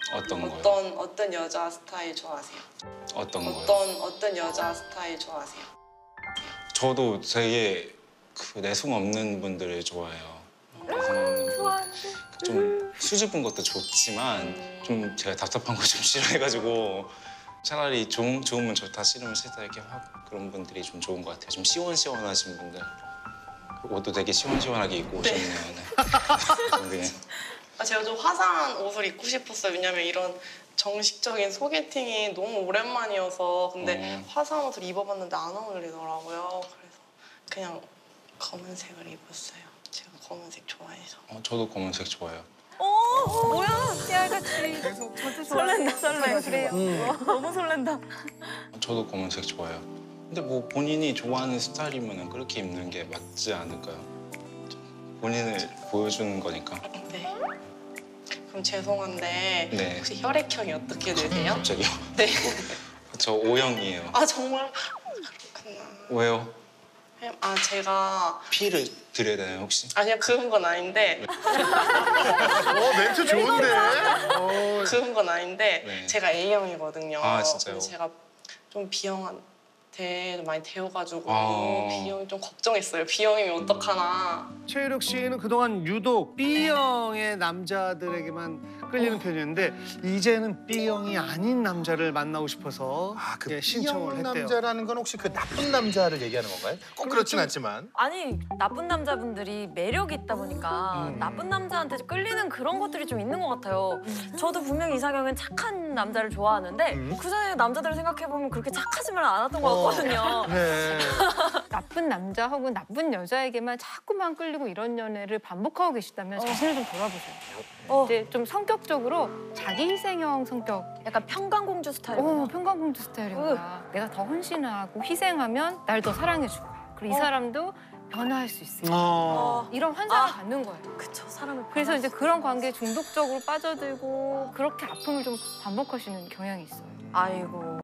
어떤 거요? 어떤 여자 스타일 좋아하세요? 어떤 거요? 어떤 여자 스타일 좋아하세요? 저도 되게 그 내숭 없는 분들을 좋아해요. 내숭 없는 분. 좀 수줍은 것도 좋지만 좀 제가 답답한 거 좀 싫어해가지고 차라리 좋으면 좋다, 싫으면 싫다 이렇게 확 그런 분들이 좀 좋은 것 같아요. 좀 시원시원하신 분들. 옷도 되게 시원시원하게 입고 오셨네요. 네. 제가 좀 화사한 옷을 입고 싶었어요. 왜냐면 이런 정식적인 소개팅이 너무 오랜만이어서 근데 화사한 옷을 입어봤는데 안 어울리더라고요. 그래서 그냥 검은색을 입었어요. 제가 검은색 좋아해서. 저도 검은색 좋아해요. 뭐야? 깨알같이. 저도 설렌다, 설레. 그래요. 너무 설렌다. 저도 검은색 좋아해요. 근데 뭐 본인이 좋아하는 스타일이면 그렇게 입는 게 맞지 않을까요? 본인을 보여주는 거니까. 네. 그럼 죄송한데 네. 혹시 혈액형이 어떻게 되세요? 갑자기요? 네. 저 O형이에요. 아 정말 그렇구나. 왜요? 제가 피를 드려야 되나요 혹시? 아니요 그런 건 아닌데 멘트 좋은데? 그런 건 아닌데 네. 제가 A형이거든요. 아, 진짜요? 근데 제가 좀 B형한테 많이 데워가지고 아. B형이 좀 걱정했어요. B형이면 어떡하나. 최유력 씨는 그동안 유독 B형의 남자들에게만 끌리는 편이었는데 이제는 B형이 아닌 남자를 만나고 싶어서 그 신청을 B형 했대요. 남자라는 건 혹시 그 나쁜 남자를 얘기하는 건가요? 꼭 그렇진 않지만. 아니, 나쁜 남자분들이 매력이 있다 보니까 나쁜 남자한테 끌리는 그런 것들이 좀 있는 것 같아요. 저도 분명히 이상형은 착한 남자를 좋아하는데 그 전에 남자들을 생각해보면 그렇게 착하지만 않았던 것 같거든요. 네. 나쁜 남자 혹은 나쁜 여자에게만 자꾸만 끌리고 이런 연애를 반복하고 계시다면 자신을 좀 돌아보세요. 이제 좀 성격적으로 자기 희생형 성격. 약간 평강공주 스타일이에요. 평강공주 스타일이야. 내가 더 헌신하고 희생하면 날 더 사랑해줄 거야. 그리고 이 사람도 변화할 수 있어. 이런 환상을 갖는 거예요. 그쵸, 사람을. 그래서 이제 그런 관계에 중독적으로 빠져들고 그렇게 아픔을 좀 반복하시는 경향이 있어요. 아이고.